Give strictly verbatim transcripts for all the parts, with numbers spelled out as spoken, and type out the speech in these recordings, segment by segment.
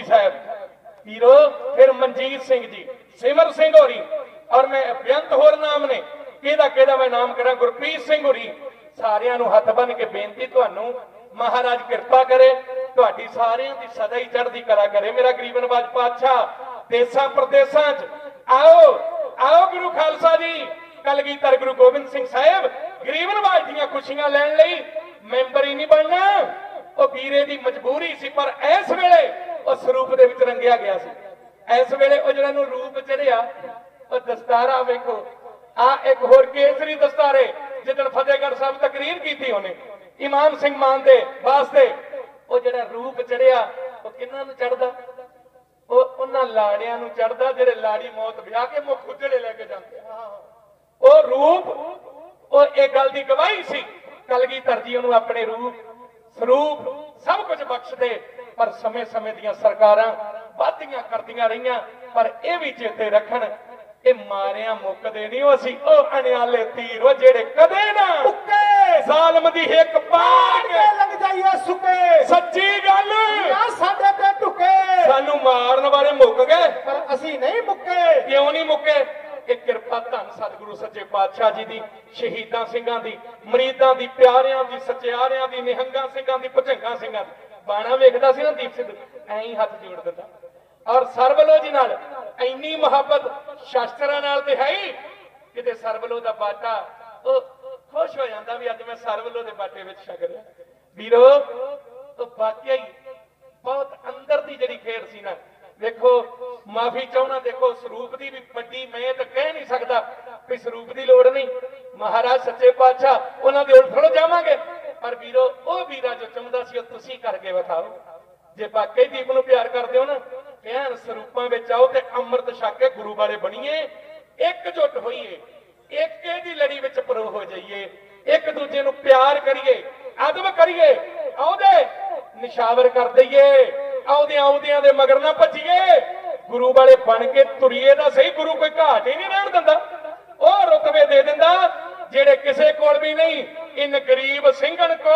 जी साहब हीरो, फिर मनजीत सिंह जी, सिमर सिंह होरी, और मैं बेअंत होर नाम ने किहदा किहदा मैं नाम करा, गुरप्रीत सिंह होरी, सारियां नूं हथ बन के बेनती तुहानूं महाराज कृपा करे, तुहाडी सारियां दी सदा ही चढ़दी कला करे। मेरा गरीब नवाज पातशाह देसां प्रदेसां च आओ आओ गुरु खालसा जी कलगीधर गुरु गोबिंद सिंह साहब गरीब नवाज दीयां खुशियां लैण लई मैंबर ही नहीं बनना, ਉਹ ਵੀਰੇ ਦੀ ਮਜਬੂਰੀ ਸੀ। ਪਰ ਇਸ ਵੇਲੇ ਉਹ ਸਰੂਪ ਦੇ ਵਿੱਚ ਰੰਗਿਆ ਗਿਆ ਸੀ। ਇਸ ਵੇਲੇ ਉਹ ਜਿਹੜਾ ਨੂੰ ਰੂਪ ਚੜਿਆ ਉਹ ਦਸਤਾਰਾ ਵੇਖੋ, ਆ ਇੱਕ ਹੋਰ ਕੇਸਰੀ ਦਸਤਾਰੇ ਜਿੱਦਣ ਫਤਿਹਗੜ੍ਹ ਸਾਹਿਬ ਤਕਰੀਰ ਕੀਤੀ ਉਹਨੇ ਇਮਾਮ ਸਿੰਘ ਮਾਨ ਦੇ ਵਾਸਤੇ, ਉਹ ਜਿਹੜਾ ਰੂਪ ਚੜਿਆ ਉਹ ਕਿੰਨਾਂ ਨੂੰ ਚੜਦਾ, ਉਹ ਉਹਨਾਂ ਲਾੜਿਆਂ ਨੂੰ ਚੜਦਾ ਜਿਹੜੇ ਲਾੜੀ ਮੌਤ ਵਿਆਹ ਕੇ ਮੁੱਖ ਉਜੜੇ ਲੈ ਕੇ ਜਾਂਦੇ। ਉਹ ਰੂਪ ਉਹ ਇਹ ਗੱਲ ਦੀ ਗਵਾਹੀ ਸੀ, ਕਲਗੀਧਰ ਜੀ ਉਹਨੂੰ ਆਪਣੇ ਰੂਪ ਸਰੂਪ सब कुछ बख्श दे। पर समय समय दियां सरकारां वादियां करदियां रहियां, पर यह भी चेते रखन ये मारिया मुकदे नहीं, असीं ओह अणियाले तीर ओ जेड़े कदे ना मुक्के ज़ालिम दी हिक पाड़ के लग जाइए सुके। सच्ची गल साडे ते टुके, सानू मारन वाले मुक गए पर असीं नहीं मुक्के। क्यों नहीं मुक्के? एक किरपा धन सतगुरु सच्चे पातशाह जी दी, शहीदां सिंघां दी, मरीदां दी, प्यारियां दी, सचियारियां दी, निहंगां सिंघां दी, भुजंगां सिंघां दी। बाणा वेखदा सी ना दीप सिद्धू ऐं ही हथ जोड़ दिंदा, और सरवलो जी नाल इन्नी मुहब्बत शास्त्रां नाल ते है ही किते सरवलो दा बाटा ओ खुश हो जांदा भी अज मैं सरवलो दे बाटे विच छक रिहा। वीरो तो वाकई बहुत अंदर दी जिहड़ी खेड़ सी ना, देखो माफी चाहना, देखो स्वरूप की भी बड़ी मैं तो कह नहीं सकता कि स्वरूप की लोड़ नहीं, महाराज सच्चे पातशाह उन्होंने उल थोड़ो जावांगे। पर वीरो वो वीरा जो चाहता सी तुसीं करके विखाओ, जे वाकई दीप नूं प्यार करदे हो ना, कहण स्वरूपां विच आओ ते अमृत छक के गुरु वाले बणीए, एकजुट होईए, एके दी लड़ी विच परो हो जाइए, एक दूजे नूं प्यार करिए, अदब करिए, औदे निशावर कर दईए, आउदियां आउदियां दे मगर ना भजीए, गुरु वाले बन के तुरीए दा सही। गुरु कोई घाट ही नहीं रहण दिंदा, ओह रुतबे दे दिंदा जेड़े किसे कोल भी नहीं। इन गरीब सिंघन को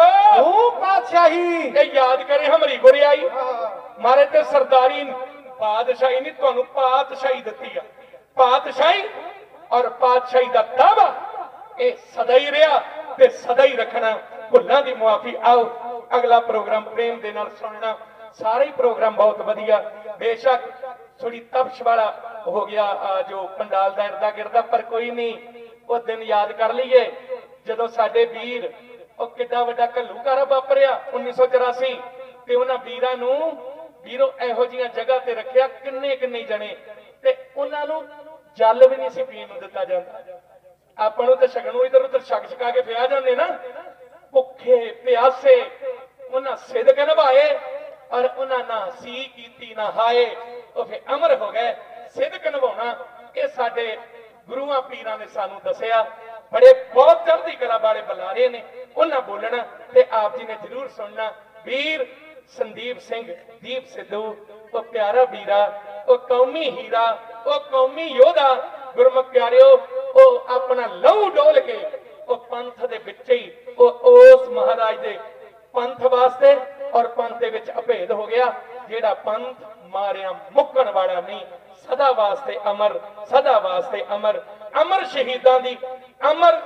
पातशाही ये याद करे हमारी गुरियाई, मारे ते सरदारी बादशाही नहीं तुहानू पातशाही दित्ती है। पातशाही और पातशाही दा दावा ये सदा ही रहा ते सदा ही रखना। भुल्लां दी मुआफी। आओ अगला प्रोग्राम प्रेम दे नाल सुनना, सारे ही प्रोग्राम बहुत वधिया। बेशक थोड़ी तपश वाला हो गया जो पंडाल दा इरदा गिरदा, पर कोई नहीं, वो दिन याद कर लीए जदों साडे वीर ओ किड्डा वड्डा घल्लूघारा वापरिया उन्नीस सौ चौरासी ते उन्हां वीरां नूं वीरो इहो जिहियां जगह ते रखिया, किन्ने किन्ने जने ते उन्हां नूं जल भी नहीं सी पीण नूं दित्ता जांदा। आपां नूं ते छकणों इधर उधर छक छका के पिया जांदे ना, भुखे प्यासे उन्हां सिदक निभाए और उन्हां ना सी कीती ना हाए, ਉਹ ਫਿਰ ਅਮਰ ਹੋ ਗਏ। ਸਿਦਕ ਨਿਭਾਉਣਾ ਇਹ ਸਾਡੇ ਗੁਰੂਆਂ ਪੀਰਾਂ ਨੇ ਸਾਨੂੰ ਦੱਸਿਆ। ਬੜੇ ਬਹੁਤ ਚੜ੍ਹਦੀ ਕਲਾ ਵਾਲੇ ਬੁਲਾਰੇ ਨੇ, ਉਹਨਾਂ ਬੋਲਣਾ ਤੇ ਆਪ ਜੀ ਨੇ ਜ਼ਰੂਰ ਸੁਣਨਾ। ਵੀਰ ਸੰਦੀਪ ਸਿੰਘ ਦੀਪ ਸਿੱਧੂ ਉਹ ਪਿਆਰਾ ਵੀਰਾ, ਉਹ ਕੌਮੀ ਹੀਰਾ, ਉਹ ਕੌਮੀ ਯੋਧਾ। ਗੁਰਮੁਖ ਪਿਆਰਿਓ ਉਹ ਆਪਣਾ ਲਹੂ ਡੋਲ ਕੇ ਉਹ ਪੰਥ ਦੇ ਵਿੱਚ ਹੀ ਉਹ ਉਸ ਮਹਾਰਾਜ ਦੇ पंथ वास्ते और पंथ दे विच अभेद हो गया। जेड़ा पंथ मारिया मुक्कण वाला नहीं, सदा वास्ते अमर, सदा वास्ते अमर। अमर शहीदां दी अमर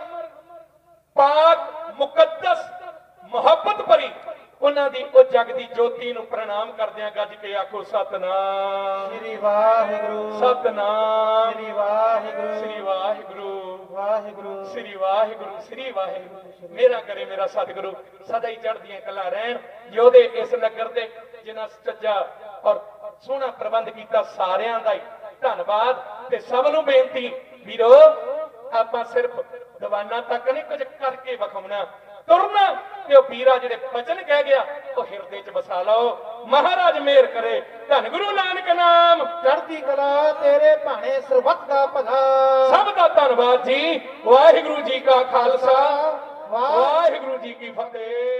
पाक मुकद्दस मुहब्बत भरी उन्हां दी ओ जग दी ज्योति नूं प्रणाम करदियां गज के आखो सतनाम श्री वाहिगुरु, सतनाम श्री वाहिगुरु, श्री वाहिगुरु, वाहिगुरु, श्री वाहिगुरु, श्री वाहिगुरु। मेरा करे मेरा सतगुरु सदा ही चढ़दियां कला रहन। योधे इस नगर दे जिन्हां सच्चा और सोहना प्रबंध कीता, सारियां दा ही धन्नवाद। ते सब नूं बेनती वीरो आपां सिर्फ दीवाना तक नहीं कुछ करके विखाउणा, तुरना ते ओ पीरा जिहड़े बचन कह गया ओ हिरदे च बसा लो। महाराज मेहर करे। धन गुरु नानक नाम चढ़दी कला तेरे भाणे सरबत दा भला। सब दा धन्नवाद जी। वाहिगुरु जी का खालसा, वाहिगुरु जी की फतेह।